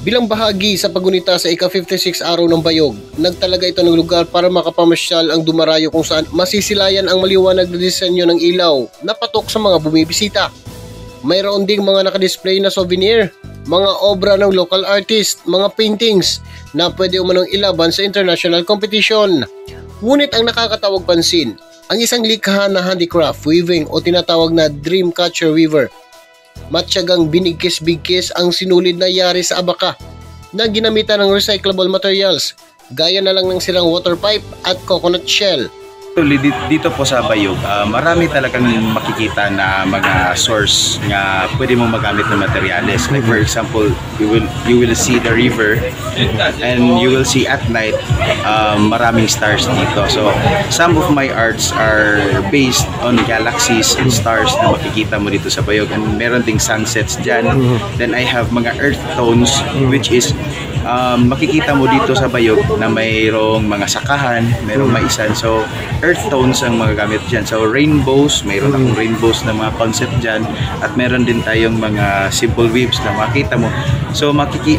Bilang bahagi sa pagunita sa ika-56 araw ng Bayog, nagtalaga ito ng lugar para makapamasyal ang dumarayo kung saan masisilayan ang maliwanag na disenyo ng ilaw na patok sa mga bumibisita. Mayroon ding mga nakadisplay na souvenir, mga obra ng local artist, mga paintings na pwede umanong ilaban sa international competition. Ngunit ang nakakatawag pansin, ang isang likha na handicraft weaving o tinatawag na Dreamcatcher Weaver. Matyagang binigkis-bigkis ang sinulid na yari sa abaka na ginamitan ng recyclable materials gaya na lang ng silang water pipe at coconut shell. Dito po sa Bayog, marami talagang makikita na mga source nga pwede mong magamit ng materials. Like for example, you will see the river and you will see at night maraming stars dito. So some of my arts are based on galaxies and stars na makikita mo dito sa Bayog. And meron ding sunsets dyan. Then I have mga earth tones which is makikita mo dito sa Bayog na mayroong mga sakahan, mayroong maisan. So earth tones ang mga gamit dyan. So rainbows, mayroon akong rainbows na mga concept dyan. At meron din tayong mga simple weaves na makita mo. So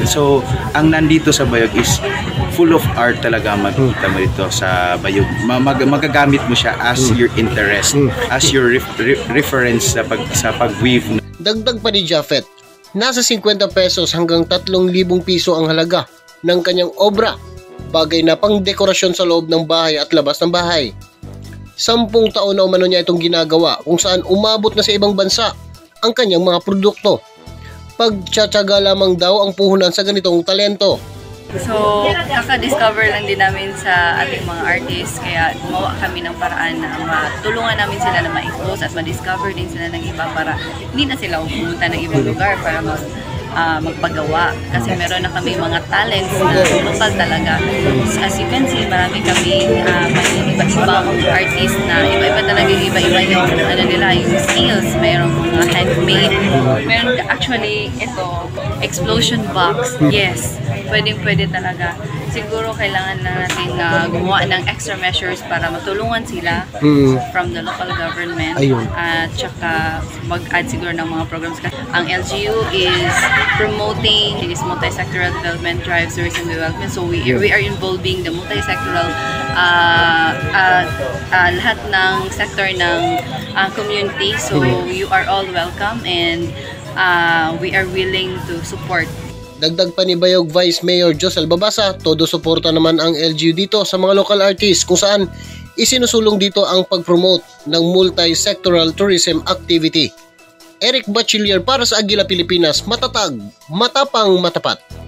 ang nandito sa Bayog is full of art talaga makikita mo dito sa Bayog. Magagamit mo siya as your interest, as your reference sa pag-weave. Dagdag pa ni Japheth, nasa 50 pesos hanggang 3,000 piso ang halaga ng kanyang obra, bagay na pang dekorasyon sa loob ng bahay at labas ng bahay. 10 taon na umano niya itong ginagawa kung saan umabot na sa ibang bansa ang kanyang mga produkto. Pagtsatsaga lamang daw ang puhunan sa ganitong talento. So, kaka-discover lang din namin sa ating mga artists, kaya gumawa kami ng paraan na matulungan namin sila na ma-expose at ma-discover din sila ng iba para hindi na sila pumunta ng ibang lugar para magpagawa. Kasi meron na kami mga talents na local talaga. As you can see, marami kami may iba-ibang artist na iba-iba talaga, iba-iba yung yung skills. Mayroong mga handmade. Meron actually ito, explosion box. Yes, pwede talaga. Siguro kailangan na natin gumawa ng extra measures para matulungan sila from the local government. At saka mag-add siguro ng mga programs. Ang LGU is promoting this multi-sectoral development drives tourism development. So we are involving the multi-sectoral lahat ng sector ng community. So you are all welcome and we are willing to support. Dagdag pa ni Bayog Vice Mayor Josel Babasa, todo suporta naman ang LGU dito sa mga local artists kung saan isinusulong dito ang pag-promote ng multi-sectoral tourism activity. Eric Bachiller para sa Agila Pilipinas, matatag, matapang, matapat.